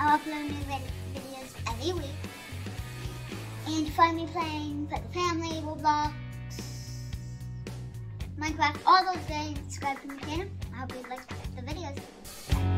I'll upload new videos every week. And find me playing for the family, Roblox, Minecraft, all those things. Subscribe to my channel. I hope you liked the videos.